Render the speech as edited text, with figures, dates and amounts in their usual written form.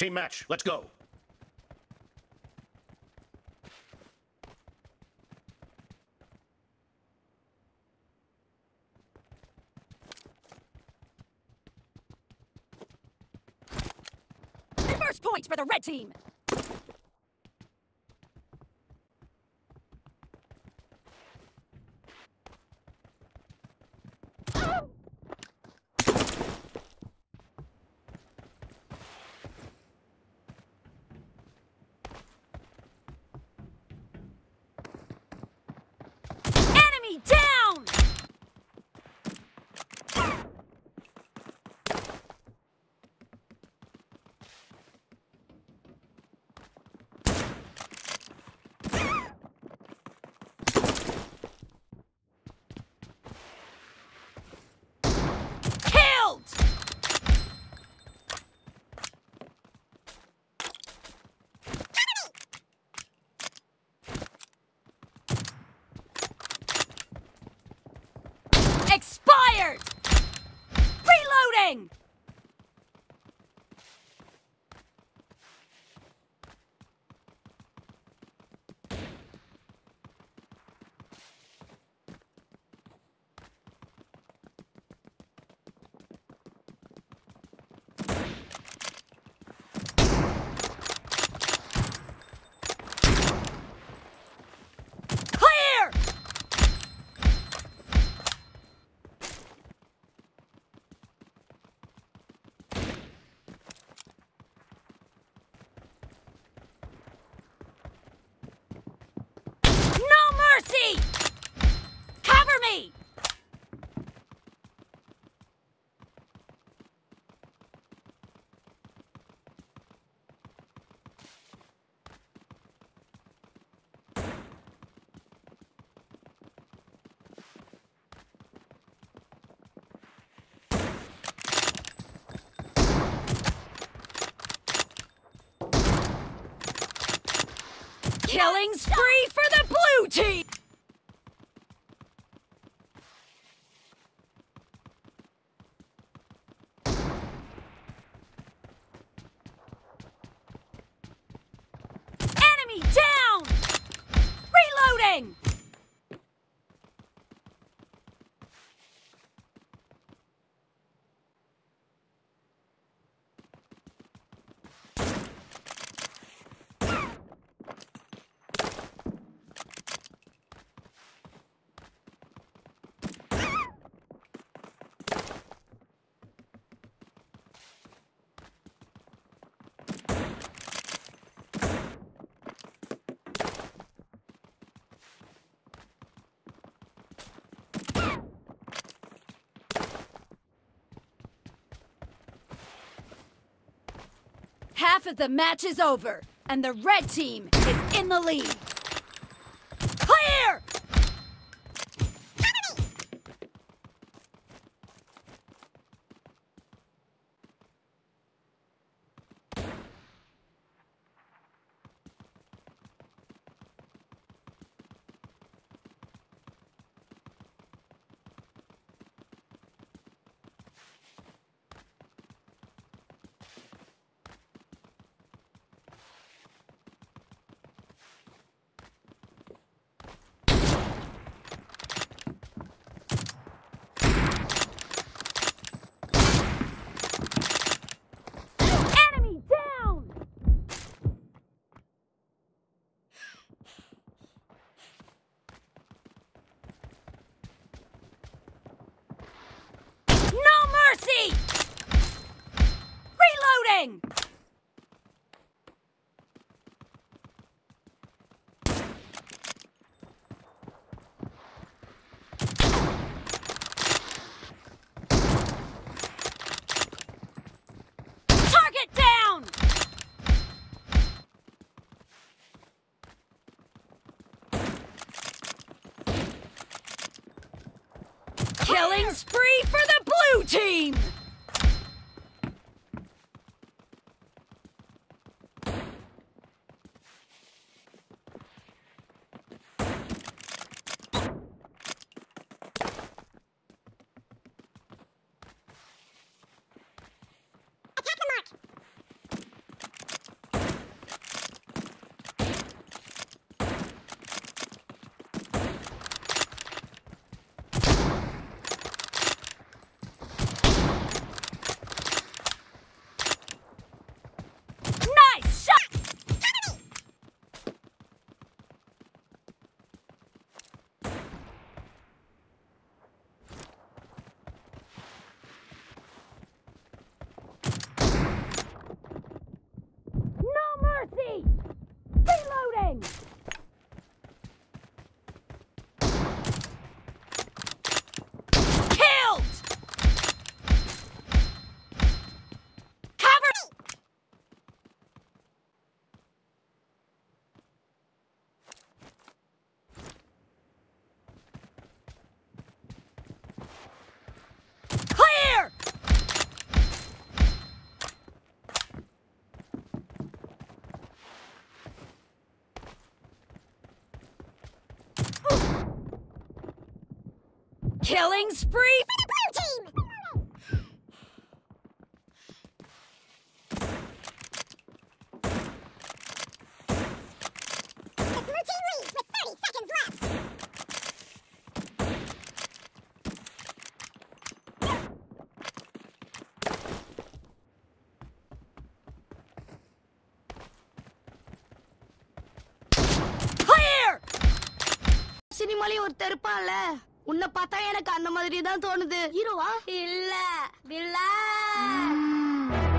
Team match, let's go. First point for the red team. Enemy down! Expired! Reloading! Clear! No mercy! Cover me! Killing spree for the blue team! Enemy down! Reloading! Half of the match is over, and the red team is in the lead. Clear! Enemy down! No mercy! Reloading! Target down! Killing spree for the blue team! Killing spree for the blue team! The blue team leads with 30 seconds left. Clear! சினிமாலே ஒருத்தர் இருப்பான்ல உன்னை பார்த்தா எனக்கு அந்த மாதிரி தான் தோணுது. ஹீரோவா? இல்ல வில்லன்.